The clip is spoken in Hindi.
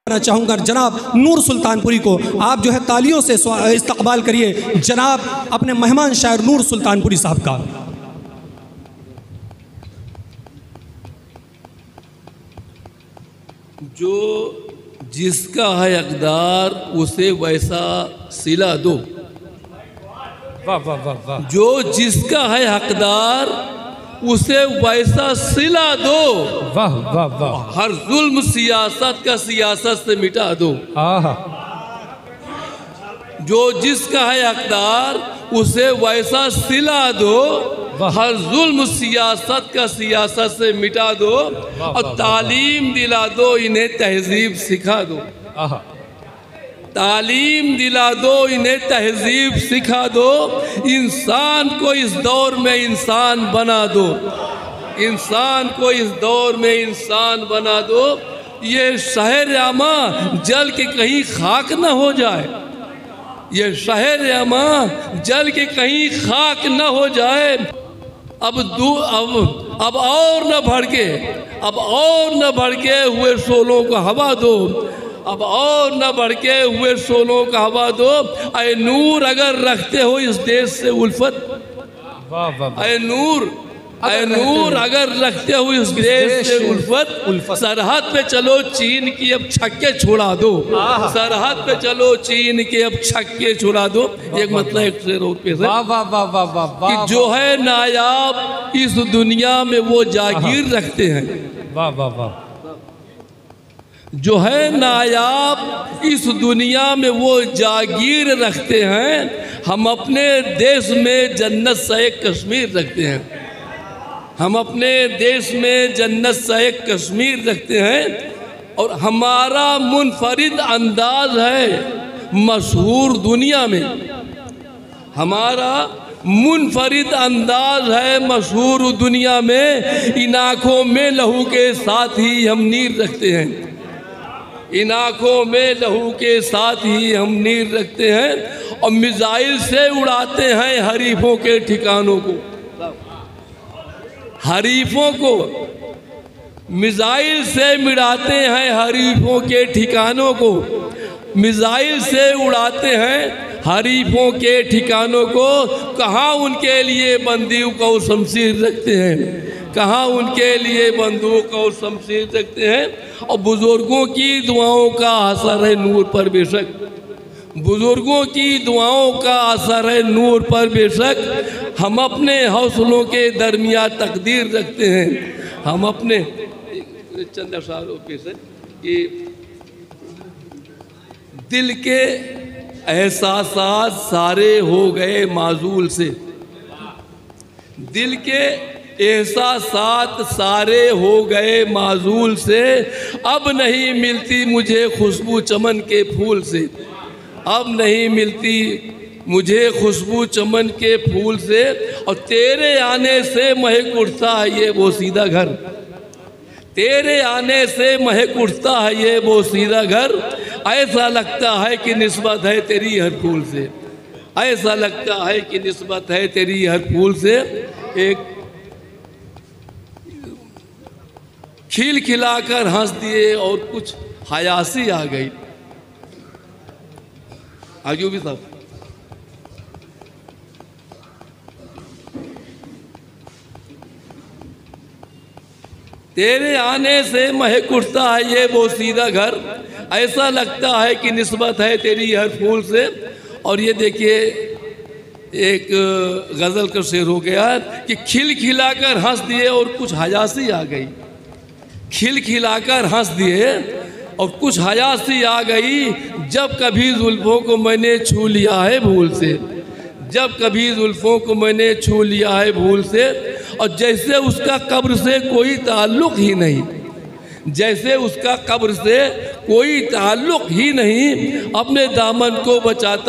करना चाहूँगा जनाब नूर सुल्तानपुरी को। आप जो है तालियों से इस्तकबाल करिए जनाब अपने मेहमान शायर नूर सुल्तानपुरी साहब का। जो जिसका है हकदार उसे वैसा सिला दो। वाह वाह वाह वाह। जो जिसका है हकदार उसे वैसा सिला दो। वाह वाह वाह। हर जुल्म सियासत का सियासत से मिटा दो। जो जिसका है हकदार उसे वैसा सिला दो। हर जुल्म सियासत का सियासत से मिटा दो और तालीम दिला दो, इन्हें तहजीब सिखा दो। तालीम दिला दो, इन्हें तहजीब सिखा दो। इंसान को इस दौर में इंसान बना दो। इंसान को इस दौर में इंसान बना दो। ये शहर अमा जल के कहीं खाक न हो जाए। ये शहर अमा जल के कहीं खाक न हो जाए। अब और न भड़के, अब और न भड़के हुए शोलों को हवा दो। अब और न भड़के हुए शोलों का हवा दो। ऐ नूर अगर रखते हो इस देश से उल्फत, ऐ नूर अगर रखते हो इस देश से उल्फत, सरहद पे चलो चीन की अब छक्के छुड़ा दो। सरहद पे चलो चीन के अब छक्के छुड़ा दो। एक मतलब एक शेर और पेश है कि जो है नायाब इस दुनिया में वो जागीर रखते हैं। वाह वाह वाह। जो है नायाब इस दुनिया में वो जागीर रखते हैं। हम अपने देश में जन्नत सा एक कश्मीर रखते हैं। हम अपने देश में जन्नत सा एक कश्मीर रखते हैं। और हमारा मुनफरिद अंदाज है मशहूर दुनिया में। हमारा मुनफरिद अंदाज है मशहूर दुनिया में। इन आँखों में लहू के साथ ही हम नीर रखते हैं। इन आँखों में लहू के साथ ही हम नीर रखते हैं। और मिसाइल से उड़ाते हैं हरीफों के ठिकानों को। हरीफों को मिसाइल से मिटाते हैं हरीफों के ठिकानों को। मिसाइल से उड़ाते हैं हरीफों के ठिकानों को। कहाँ उनके लिए बंदूक और शमशीर रखते हैं। कहाँ उनके लिए बंदूक और शमशीर रखते हैं। और बुजुर्गों की दुआओं का असर है नूर पर बेशक। बुजुर्गों की दुआओं का असर है नूर पर बेशक। हम अपने हौसलों के दरमिया तकदीर रखते हैं। हम अपने चंद अशारों पे से कि दिल के एहसासात सारे हो गए माजूल से। दिल के एहसासात सारे हो गए माजूल से। अब नहीं मिलती मुझे खुशबू चमन के फूल से। अब नहीं मिलती मुझे खुशबू चमन के फूल से। और तेरे आने से महक उठता है ये वो सीधा घर। तेरे आने से महक उठता है ये वो सीधा घर। ऐसा लगता है कि निस्बत है तेरी हर फूल से। ऐसा लगता है कि निस्बत है तेरी हर फूल से। एक खिल खिलाकर हंस दिए और कुछ हयासी आ गई। आगे भी साहब तेरे आने से महक उठता है ये वो सीधा घर। ऐसा लगता है कि निस्बत है तेरी हर फूल से। और ये देखिए एक गज़ल का शेर हो गया कि खिल खिलाकर हंस दिए और कुछ हयासी आ गई। खिल खिलाकर हंस दिए और कुछ हयासी आ गई। जब कभी जुल्फों को मैंने छू लिया है भूल से। जब कभी जुल्फों को मैंने छू लिया है भूल से। और जैसे उसका कब्र से कोई ताल्लुक़ ही नहीं। जैसे उसका कब्र से कोई ताल्लुक़ ही नहीं। अपने दामन को बचाता